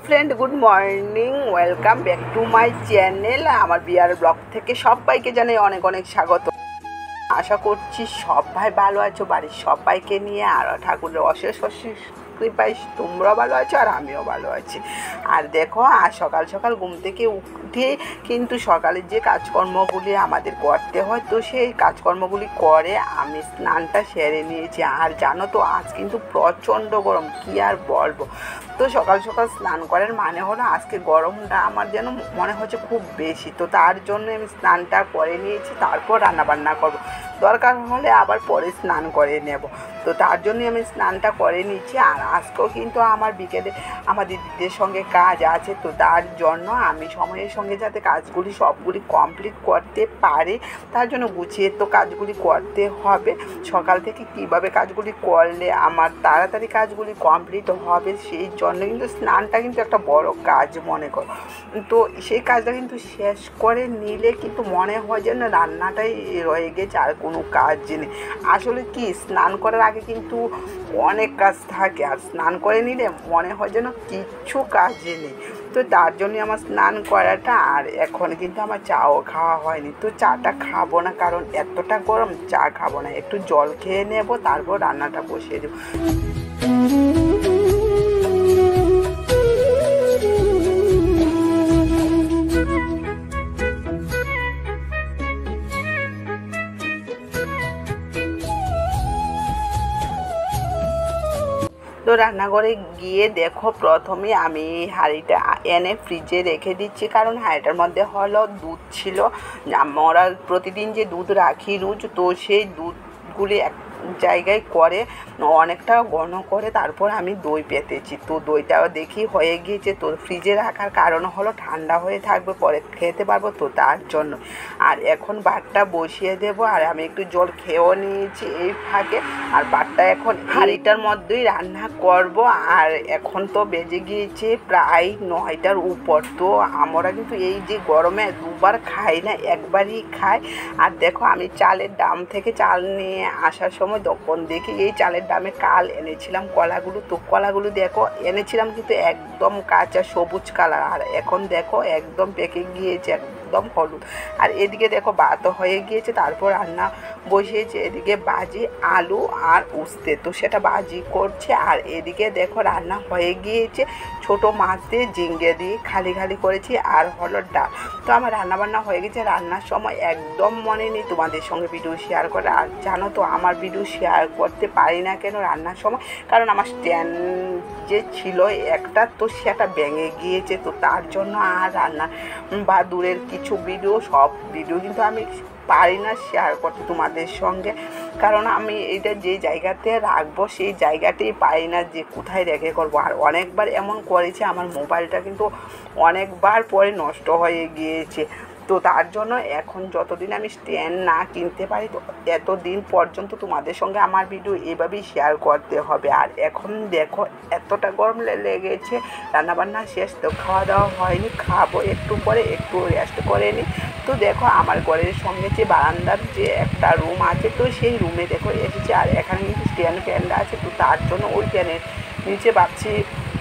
Friend, good morning, welcome back to my channel. আমার বিয়ার blog থেকে সবাইকে জানাই অনেক অনেক স্বাগত। আশা করছি সবাই ভালো আছো, বাড়ির সবাইকে নিয়ে। আর ঠাকুরের অশেষ অশেষ কৃপায় তোমরাও ভালো আছো আর আমিও ভালো আছি। আর দেখো, আর সকাল সকাল ঘুম থেকে উঠে কিন্তু সকালের যে কাজকর্মগুলি আমাদের করতে হয়, তো সেই কাজকর্মগুলি করে আমি স্নানটা সেরে নিয়েছি। আর জানো তো, আজ কিন্তু প্রচণ্ড গরম, কী আর বলবো। তো সকাল সকাল স্নান করার মানে হলো আজকে গরমটা আমার যেন মনে হচ্ছে খুব বেশি। তো তার জন্য আমি স্নানটা করে নিয়েছি, তারপর রান্নাবান্না করবো। দরকার হলে আবার পরে স্নান করে নেব। তো তার জন্যই আমি স্নানটা করে নিচ্ছি। আর আজকেও কিন্তু আমার বিকেলে আমার দিদিদের সঙ্গে কাজ আছে, তো তার জন্য আমি সময়ের সঙ্গে যাতে কাজগুলি সবগুলি কমপ্লিট করতে পারি, তার জন্য গুছিয়ে তো কাজগুলি করতে হবে। সকাল থেকে কীভাবে কাজগুলি করলে আমার তাড়াতাড়ি কাজগুলি কমপ্লিট হবে, সেই জন্য কিন্তু স্নানটা কিন্তু একটা বড় কাজ মনে করো। তো সেই কাজটা কিন্তু শেষ করে নিলে কিন্তু মনে হয় যেন রান্নাটাই রয়ে গেছে, আর কোনো কাজ নেই। আসলে কি, স্নান করার আগে কিন্তু অনেক কাজ থাকে, আর স্নান করে নিলে মনে হয় যেন কিচ্ছু কাজ নেই। তো তার জন্যই আমার স্নান করাটা। আর এখন কিন্তু আমার চাও খাওয়া হয়নি, তো চাটা খাবো না, কারণ এতটা গরম চা খাবো না। একটু জল খেয়ে নেব, তারপর রান্নাটা বসিয়ে দেবো। তো রান্নাঘরে গিয়ে দেখো, প্রথমে আমি হাঁড়িটা এনে ফ্রিজে রেখে দিচ্ছি, কারণ হাঁড়িটার মধ্যে হলো দুধ ছিল। আমরা প্রতিদিন যে দুধ রাখি রোজ, তো সেই দুধগুলি এক জায়গায় করে অনেকটা ঘন করে তারপর আমি দই পেতেছি। তো দইটাও দেখি হয়ে গিয়েছে। তো ফ্রিজে রাখার কারণ হলো ঠান্ডা হয়ে থাকবে, পরে খেতে পারবো, তো তার জন্য। আর এখন ভাতটা বসিয়ে দেব। আর আমি একটু জল খেয়েও নিয়েছি এই ফাঁকে। আর ভাতটা এখন হাঁড়িটার মধ্যেই রান্না করব। আর এখন তো বেজে গিয়েছে প্রায় 9টার উপর। তো আমরা কিন্তু এই যে গরমে দুবার খাই না, একবারই খাই। আর দেখো, আমি চালের দাম থেকে চাল নিয়ে আসার সময় তখন দেখি এই চালের দামে কাল এনেছিলাম কলাগুলো। তো কলাগুলো দেখো এনেছিলাম কিন্তু একদম কাঁচা সবুজ কালার, আর এখন দেখো একদম পেকে গিয়েছে, একদম হলুদ। আর এদিকে দেখো ভাত হয়ে গিয়েছে, তারপর রান্না বসিয়েছে। এদিকে ভাজি আলু আর উস্তে, তো সেটা ভাজি করছে। আর এদিকে দেখো রান্না হয়ে গিয়েছে, ছোট মাছ দিয়ে ঝিঙ্গে দিয়ে খালি খালি করেছি, আর হলো ডাল। তো আমার রান্নাবান্না হয়ে গেছে। রান্নার সময় একদম মনে নেই তোমাদের সঙ্গে ভিডিও শেয়ার করে। আর জানো তো, আমার ভিডিও শেয়ার করতে পারি না কেন রান্নার সময়, কারণ আমার স্ট্যান্ড যে ছিল একটা, তো সেটা ভেঙে গিয়েছে। তো তার জন্য আর রান্না বা দূরের কিছু ভিডিও, সব ভিডিও কিন্তু আমি পারি না শেয়ার করতে তোমাদের সঙ্গে, কারণ আমি এটা যে জায়গাতে রাখবো সেই জায়গাতেই পারি না যে কোথায় রেখে করবো। আর অনেকবার এমন করেছে, আমার মোবাইলটা কিন্তু অনেকবার পরে নষ্ট হয়ে গিয়েছে। তো তার জন্য এখন যতদিন আমি স্ট্যান্ড না কিনতে পারি, তো এতদিন পর্যন্ত তোমাদের সঙ্গে আমার ভিডিও এভাবেই শেয়ার করতে হবে। আর এখন দেখো এতটা গরম লেগেছে, রান্নাবান্না শেষ, তো খাওয়া দাওয়া হয়নি, খাবো একটু পরে, একটু রেস্ট করে নিই। তো দেখো, আমার ঘরের সঙ্গে যে বারান্দার যে একটা রুম আছে, তো সেই রুমে দেখো এসেছে। আর এখানে কিন্তু স্ট্যান্ড ফ্যানটা আছে, তো তার জন্য ওই ফ্যানের নিচে ভাবছি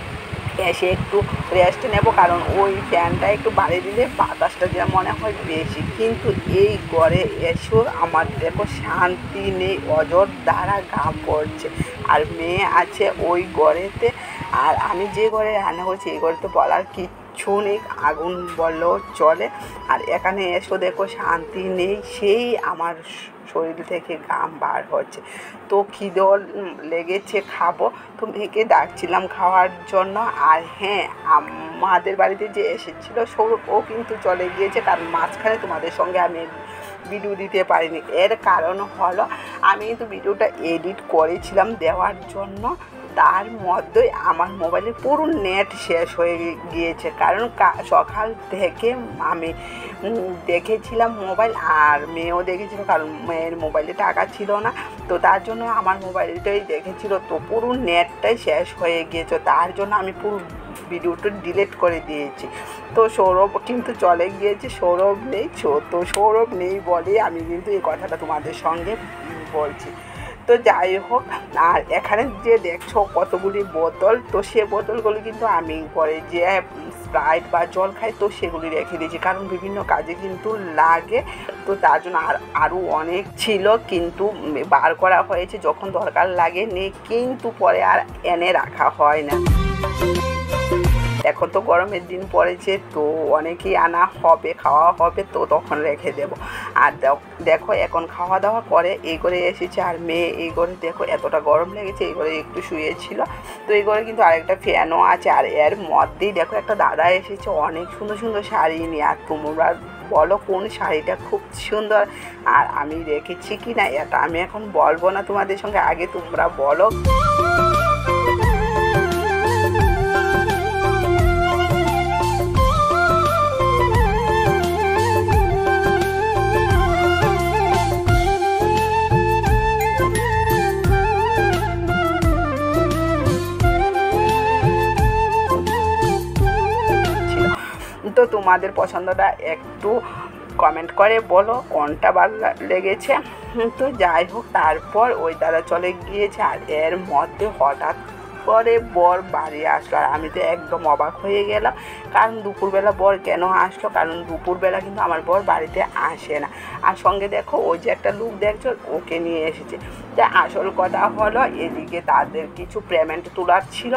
এসে একটু রেস্ট নেব, কারণ ওই ফ্যানটা একটু বাড়িয়ে দিলে বাতাসটা যে মনে হয় বেশি। কিন্তু এই ঘরে এসেও আমার দেখো শান্তি নেই, অজর দ্বারা ঘাম পড়ছে। আর মেয়ে আছে ওই ঘরেতে, আর আমি যে ঘরে রান্না করছি এই ঘরে তো বলার কিচ্ছু নেই, আগুন বললেও চলে। আর এখানে এসেও দেখো শান্তি নেই, সেই আমার শরীর থেকে ঘাম বার হচ্ছে। তো খিদেও লেগেছে, খাবো। তো মেয়েকে ডাকছিলাম খাওয়ার জন্য। আর হ্যাঁ, আমাদের বাড়িতে যে এসেছিলো সৌরভ, ও কিন্তু চলে গিয়েছে, কারণ মাঝখানে তোমাদের সঙ্গে আমি ভিডিও দিতে পারিনি। এর কারণ হলো আমি কিন্তু ভিডিওটা এডিট করেছিলাম দেওয়ার জন্য, তার মধ্যেই আমার মোবাইলে পুরো নেট শেষ হয়ে গিয়েছে, কারণ সকাল থেকে আমি দেখেছিলাম মোবাইল, আর মেয়েও দেখেছিল, কারণ মেয়ের মোবাইলে টাকা ছিল না। তো তার জন্য আমার মোবাইলটাই দেখেছিল, তো পুরো নেটটাই শেষ হয়ে গিয়েছে। তার জন্য আমি পুরো ভিডিওটা ডিলিট করে দিয়েছি। তো সৌরভ কিন্তু চলে গিয়েছে, সৌরভ নেই। তো সৌরভ নেই বলে আমি কিন্তু এই কথাটা তোমাদের সঙ্গে বলছি। তো যাই হোক, আর এখানে যে দেখছো কতগুলি বোতল, তো সে বোতলগুলি কিন্তু আমি পরে যে স্প্রাইট বা জল খাই তো সেগুলি রেখে দিয়েছি, কারণ বিভিন্ন কাজে কিন্তু লাগে। তো তার জন্য আরও অনেক ছিল কিন্তু বার করা হয়েছে যখন দরকার লাগে নেই, কিন্তু পরে আর এনে রাখা হয় না। এখন তো গরমের দিন পড়েছে, তো অনেকেই আনা হবে, খাওয়া হবে, তো তখন রেখে দেব। আর দেখো এখন খাওয়া দাওয়া করে এই করে এসেছে, আর মেয়ে এই করে দেখো এতটা গরম লেগেছে এই করে একটু শুয়েছিল। তো এই করে কিন্তু আরেকটা ফ্যানও আছে, আর এর মধ্যেই দেখো একটা দাদা এসেছে অনেক সুন্দর সুন্দর শাড়ি নিয়ে। আর তোমরা বলো কোন শাড়িটা খুব সুন্দর আর আমি রেখেছি কি না, এটা আমি এখন বলবো না তোমাদের সঙ্গে, আগে তোমরা বলো। তো তোমাদের পছন্দটা একটু কমেন্ট করে বলো কোনটা ভালো লেগেছে। তো যাই হোক, তারপর ওই দাদা চলে গিয়েছে, আর এর মধ্যে হঠাৎ করে বর বাড়ি আসলো, আর আমি তো একদম অবাক হয়ে গেলাম। কারণ দুপুরবেলা বর কেন আসলো, কারণ দুপুরবেলা কিন্তু আমার বর বাড়িতে আসে না। আর সঙ্গে দেখো ওই যে একটা লোক দেখছো ওকে নিয়ে এসেছে। তা আসল কথা হলো এদিকে তাদের কিছু পেমেন্ট তোলার ছিল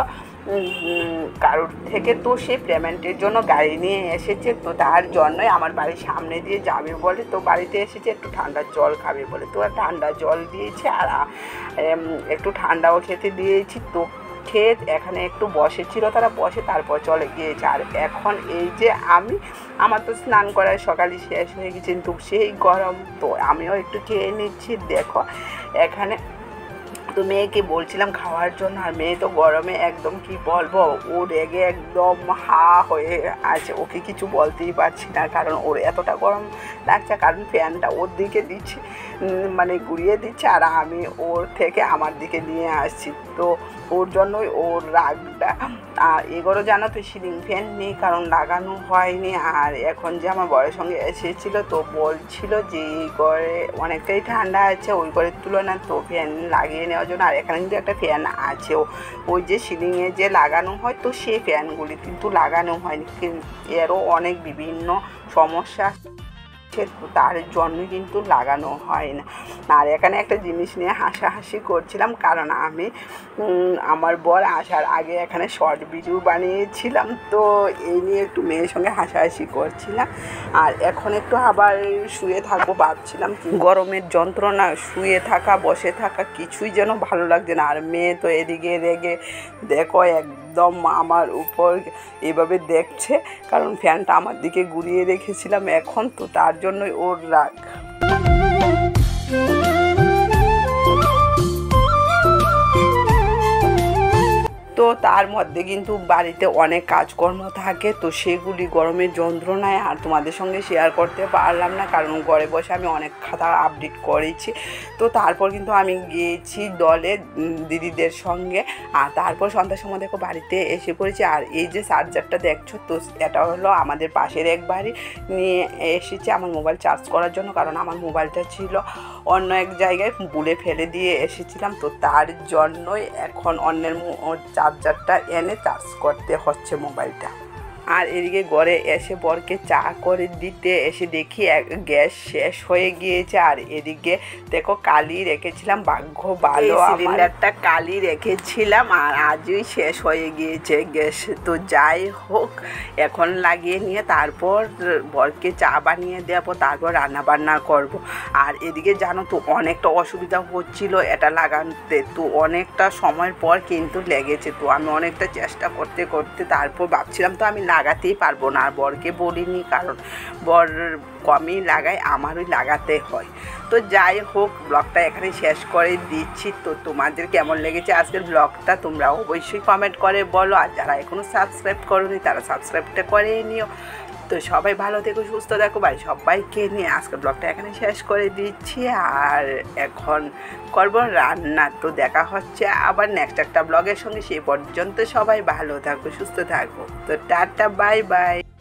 কারোর থেকে, তো সেই পেমেন্টের জন্য গাড়ি নিয়ে এসেছে। তো তার জন্যই আমার বাড়ির সামনে দিয়ে যাবে বলে তো বাড়িতে এসেছে, একটু ঠান্ডা জল খাবে বলে, তো ঠান্ডা জল দিয়েছে আর একটু ঠান্ডাও খেতে দিয়েছি। তো খেয়ে এখানে একটু বসেছিল, তারা বসে তারপর চলে গিয়েছে। আর এখন এই যে আমার তো স্নান করার সকালে শেষ হয়ে গেছে, কিন্তু সেই গরম, তো আমিও একটু খেয়ে নিচ্ছি। দেখো এখানে তো মেয়েকে বলছিলাম খাওয়ার জন্য, আর মেয়ে তো গরমে একদম কি বলবো, ও রেগে একদম হা হয়ে আছে, ওকে কিছু বলতেই পারছি না, কারণ ওর এতটা গরম লাগছে, কারণ ফ্যানটা ওর দিকে দিচ্ছে, মানে ঘুরিয়ে দিচ্ছে, আর আমি ওর থেকে আমার দিকে নিয়ে আসছি। তো ওর জন্যই ওর রাগটা। আর এগুলো জানো তো সিলিং ফ্যান নেই, কারণ লাগানো হয়নি। আর এখন যে আমার বরের সঙ্গে এসেছিল তো বলছিল যে এই ঘরে অনেকটাই ঠান্ডা আছে ওই ঘরের তুলনায়, তো ফ্যান লাগিয়ে নেওয়ার জন্য। আর এখানে কিন্তু একটা ফ্যান আছে ওই যে সিলিংয়ে যে লাগানো হয়, তো সেই ফ্যানগুলি কিন্তু লাগানো হয়নি, এরও অনেক বিভিন্ন সমস্যা, তার জন্য কিন্তু লাগানো হয় না। আর এখানে একটা জিনিস নিয়ে হাসাহাসি করছিলাম, কারণ আমি আমার বর আসার আগে এখানে শর্ট ভিডিও বানিয়েছিলাম, তো এই নিয়ে একটু মেয়ের সঙ্গে হাসাহাসি করছিলাম। আর এখন একটু আবার শুয়ে থাকবো ভাবছিলাম, গরমের যন্ত্রণা শুয়ে থাকা বসে থাকা কিছুই যেন ভালো লাগছে না। আর মেয়ে তো এদিকে রেগে দেখো একদম আমার উপর এভাবে দেখছে, কারণ ফ্যানটা আমার দিকে ঘুরিয়ে রেখেছিলাম এখন, তো তার জন্যই ওর রাগ। তো তার মধ্যে কিন্তু বাড়িতে অনেক কাজকর্ম থাকে, তো সেগুলি গরমের যন্ত্রণায় আর তোমাদের সঙ্গে শেয়ার করতে পারলাম না, কারণ ঘরে বসে আমি অনেক খাতা আপডেট করেছি। তো তারপর কিন্তু আমি গিয়েছি দলে দিদিদের সঙ্গে, আর তারপর সন্ধ্যার সময় দেখো বাড়িতে এসে পড়েছি। আর এই যে চার্জারটা দেখছো, তো এটা হলো আমাদের পাশের এক বাড়ি নিয়ে এসেছে আমার মোবাইল চার্জ করার জন্য, কারণ আমার মোবাইলটা ছিল অন্য এক জায়গায় বুলে ফেলে দিয়ে এসেছিলাম, তো তার জন্যই এখন অন্যের চার্জারটা এনে চার্জ করতে হচ্ছে মোবাইলটা। আর এদিকে ঘরে এসে বরকে চা করে দিতে এসে দেখি গ্যাস শেষ হয়ে গিয়েছে। আর এদিকে দেখো কালি রেখেছিলাম, ভাগ্য ভালো সিলিন্ডারটা কালি রেখেছিলাম, আর আজই শেষ হয়ে গিয়েছে গ্যাস। তো যাই হোক, এখন লাগিয়ে নিয়ে তারপর বরকে চা বানিয়ে দেবো, তারপর রান্না বান্না করব। আর এদিকে জানো তো অনেকটা অসুবিধা হচ্ছিল এটা লাগাতে, তো অনেকটা সময়ের পর কিন্তু লেগেছে। তো আমি অনেকটা চেষ্টা করতে করতে তারপর ভাবছিলাম তো আমি লাগাতেই পারবো না, আর বরকে বলিনি, কারণ বর কমই লাগায়, আমারই লাগাতে হয়। তো যাই হোক, ব্লগটা এখানে শেষ করে দিচ্ছি। তো তোমাদের কেমন লেগেছে আজকের ব্লগটা তোমরা অবশ্যই কমেন্ট করে বলো, আর যারা এখনও সাবস্ক্রাইব করোনি তারা সাবস্ক্রাইবটা করে নিও। তো সবাই ভালো থেকো, সুস্থ থাকো, ভাই সবাইকে নিয়ে আজকের ব্লগটা এখানে শেষ করে দিচ্ছি। আর এখন করব রান্না, তো দেখা হচ্ছে আবার নেক্সট একটা ব্লগের সঙ্গে। সেই পর্যন্ত সবাই ভালো থাকো, সুস্থ থাকো, তো টাটা, বাই বাই।